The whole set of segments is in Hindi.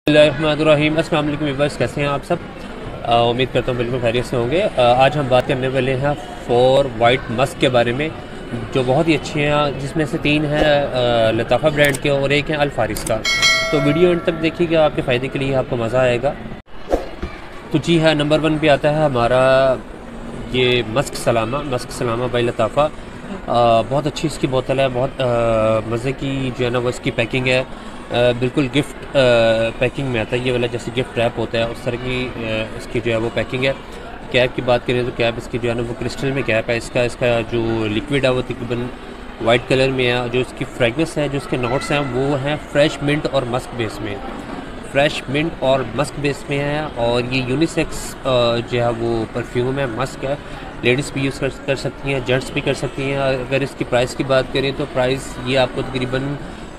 बिस्मिल्लाहिर्रहमानिर्रहीम। अस्सलाम वालेकुम व्यूअर्स, कैसे हैं आप सब। उम्मीद करता हूँ बिल्कुल खैरियत से होंगे। आज हम बात करने वाले हैं 4 वाइट मस्क के बारे में, जो बहुत ही अच्छी हैं, जिसमें से 3 हैं लताफ़ा ब्रांड के और एक है अल फारिस का। तो वीडियो एंड तक देखिएगा, आपके फ़ायदे के लिए, आपको मज़ा आएगा। तो जी हाँ, नंबर 1 पे आता है हमारा ये मस्क सलामा बाई लताफ़ा। बहुत अच्छी इसकी बोतल है, बहुत मज़े की जो है ना वो इसकी पैकिंग है। बिल्कुल गिफ्ट पैकिंग में आता है ये वाला, जैसे गिफ्ट रैप होता है उस तरह की इसकी जो है वो पैकिंग है। कैप की बात करें तो कैप इसकी जो है ना वो क्रिस्टल में कैप है। इसका जो लिक्विड है वो तकरीबन वाइट कलर में है। जो इसकी फ्रेगनेंस है, जो इसके नोट्स हैं वो हैं फ्रेश मिंट और मस्क बेस में। फ्रेश मिंट और मस्क बेस में है, और ये यूनिसेक्स जो है वो परफ्यूम है, मस्क है। लेडीज़ भी यूज़ कर सकती हैं, जेंट्स भी कर सकती हैं। अगर इसकी प्राइस की बात करें तो प्राइस ये आपको तकरीबन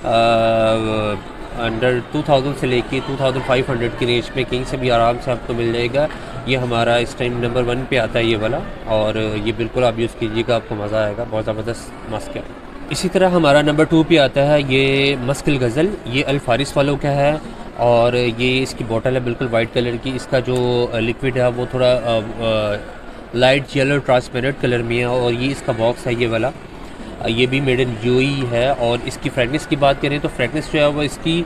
अंडर 2000 से लेके 2500 की रेंज में कहीं से भी आराम से आपको मिल जाएगा। ये हमारा इस टाइम नंबर 1 पे आता है ये वाला, और ये बिल्कुल आप यूज़ कीजिएगा, आपको मज़ा आएगा। बहुत ज़बरदस्त मस्क है। इसी तरह हमारा नंबर 2 पे आता है ये मस्क गज़ल। ये अल फारिस वालों का है, और ये इसकी बोतल है बिल्कुल वाइट कलर की। इसका जो लिक्विड है वो थोड़ा लाइट येलो ट्रांसपेरेंट कलर में है, और ये इसका बॉक्स है ये वाला। ये भी मेड इन यूएई है। और इसकी फ्रेगनेंस की बात करें तो फ्रेगनेंस जो है वो इसकी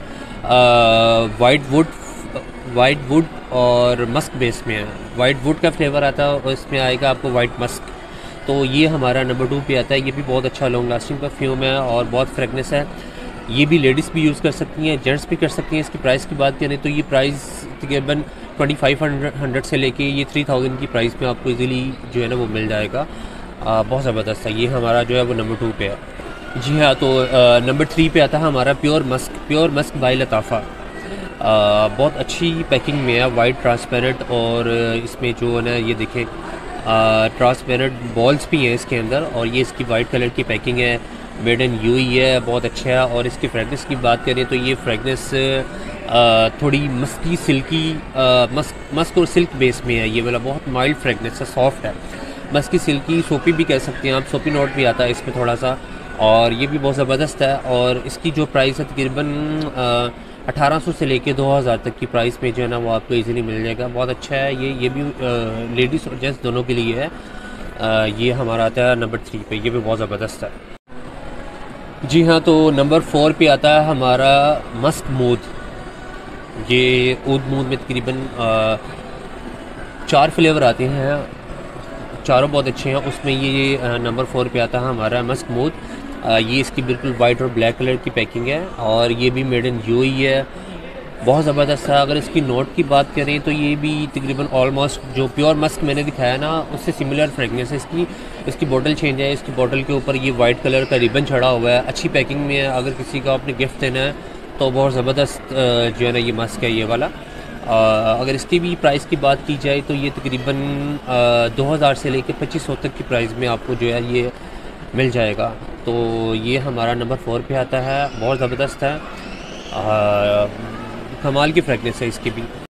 वाइट वुड और मस्क बेस में है। वाइट वुड का फ्लेवर आता है और इसमें आएगा आपको वाइट मस्क। तो ये हमारा नंबर 2 पे आता है। ये भी बहुत अच्छा लॉन्ग लास्टिंग परफ्यूम है और बहुत फ्रेगनेंस है। ये भी लेडीज़ भी यूज़ कर सकती हैं, जेंट्स भी कर सकती हैं। इसकी प्राइस की बात करें तो ये प्राइस तकरीबन 2500 से लेके ये 3000 की प्राइस में आपको इजीली जो है ना वो मिल जाएगा। बहुत ज़बरदस्त है। ये हमारा जो है वो नंबर 2 पे है। जी हाँ, तो नंबर 3 पे आता है हमारा प्योर मस्क बाई लताफ़ा। बहुत अच्छी पैकिंग में है, वाइट ट्रांसपेरेंट, और इसमें जो है ना ये देखें ट्रांसपेरेंट बॉल्स भी हैं इसके अंदर। और ये इसकी वाइट कलर की पैकिंग है, मेड इन यूएई है, बहुत अच्छा है। और इसकी फ्रेगनेंस की बात करें तो ये फ्रेगनेंस थोड़ी मस्की सिल्की मस्क और सिल्क बेस में है। ये वाला बहुत माइल्ड फ्रेगनेंस है, सॉफ्ट है। मस्की सिल्की सोपी भी कह सकते हैं आप, सोपी नोट भी आता है इसमें थोड़ा सा। और ये भी बहुत ज़बरदस्त है। और इसकी जो प्राइस है तकरीबन 1800 से लेके 2000 तक की प्राइस में जो है ना वो आपको इजीली मिल जाएगा। बहुत अच्छा है ये भी लेडीज़ और जेंट्स दोनों के लिए है। ये हमारा आता है नंबर 3 पे। ये भी बहुत ज़बरदस्त है। जी हाँ, तो नंबर 4 पे आता है हमारा मस्क मूद। ये ऊद मूद में तकरीबन 4 फ्लेवर आते हैं, चारों बहुत अच्छे हैं। उसमें ये नंबर 4 पे आता है हमारा मस्क मूद। ये इसकी बिल्कुल वाइट और ब्लैक कलर की पैकिंग है, और ये भी मेड इन यूएई है। बहुत ज़बरदस्त है। अगर इसकी नोट की बात करें तो ये भी तकरीबन ऑलमोस्ट जो प्योर मस्क मैंने दिखाया ना उससे सिमिलर फ्रेगनेंस है इसकी। इसकी बोतल चेंज है, इसकी बोतल के ऊपर ये वाइट कलर का रिबन चढ़ा हुआ है, अच्छी पैकिंग में है। अगर किसी को आपने गिफ्ट देना है तो बहुत ज़बरदस्त जो है ना ये मस्क है ये वाला। अगर इसकी भी प्राइस की बात की जाए तो ये तकरीबन 2000 से लेकर 2500 तक की प्राइस में आपको जो है ये मिल जाएगा। तो ये हमारा नंबर 4 पे आता है। बहुत ज़बरदस्त है, कमाल की फ्रेगनेंस है इसकी भी।